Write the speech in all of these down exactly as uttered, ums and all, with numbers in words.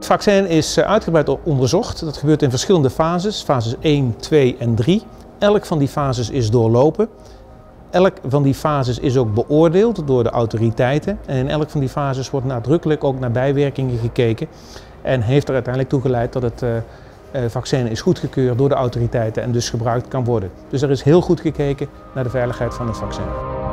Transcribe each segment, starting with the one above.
Het vaccin is uitgebreid onderzocht. Dat gebeurt in verschillende fases, fases één, twee en drie. Elk van die fases is doorlopen. Elk van die fases is ook beoordeeld door de autoriteiten. En in elk van die fases wordt nadrukkelijk ook naar bijwerkingen gekeken. En heeft er uiteindelijk toe geleid dat het uh, vaccin is goedgekeurd door de autoriteiten en dus gebruikt kan worden. Dus er is heel goed gekeken naar de veiligheid van het vaccin.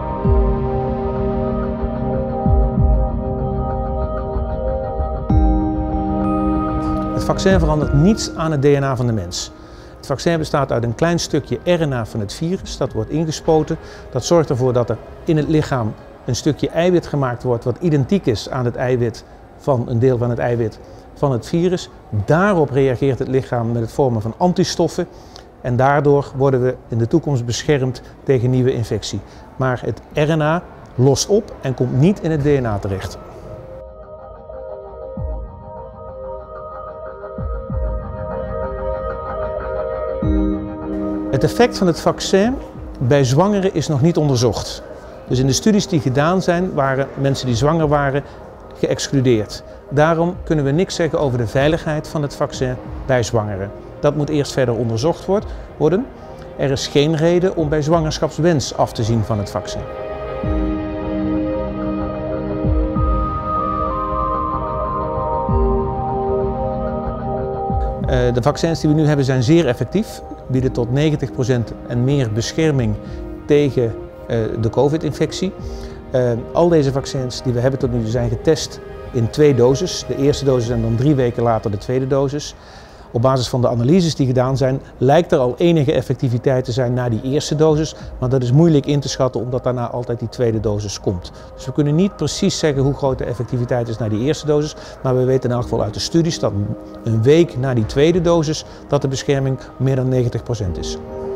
Het vaccin verandert niets aan het D N A van de mens. Het vaccin bestaat uit een klein stukje R N A van het virus, dat wordt ingespoten. Dat zorgt ervoor dat er in het lichaam een stukje eiwit gemaakt wordt wat identiek is aan het eiwit van een deel van het eiwit van het virus. Daarop reageert het lichaam met het vormen van antistoffen en daardoor worden we in de toekomst beschermd tegen nieuwe infectie. Maar het R N A lost op en komt niet in het D N A terecht. Het effect van het vaccin bij zwangeren is nog niet onderzocht. Dus in de studies die gedaan zijn, waren mensen die zwanger waren geëxcludeerd. Daarom kunnen we niks zeggen over de veiligheid van het vaccin bij zwangeren. Dat moet eerst verder onderzocht worden. Er is geen reden om bij zwangerschapswens af te zien van het vaccin. De vaccins die we nu hebben zijn zeer effectief, bieden tot negentig procent en meer bescherming tegen de COVID-infectie. Al deze vaccins die we hebben tot nu toe zijn getest in twee doses. De eerste dosis en dan drie weken later de tweede dosis. Op basis van de analyses die gedaan zijn, lijkt er al enige effectiviteit te zijn na die eerste dosis. Maar dat is moeilijk in te schatten omdat daarna altijd die tweede dosis komt. Dus we kunnen niet precies zeggen hoe groot de effectiviteit is na die eerste dosis. Maar we weten in elk geval uit de studies dat een week na die tweede dosis dat de bescherming meer dan negentig procent is.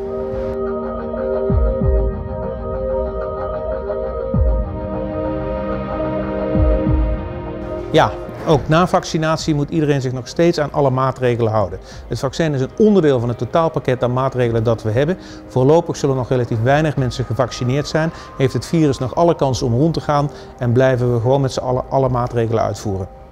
Ja, ook na vaccinatie moet iedereen zich nog steeds aan alle maatregelen houden. Het vaccin is een onderdeel van het totaalpakket aan maatregelen dat we hebben. Voorlopig zullen nog relatief weinig mensen gevaccineerd zijn. Heeft het virus nog alle kans om rond te gaan en blijven we gewoon met z'n allen alle maatregelen uitvoeren.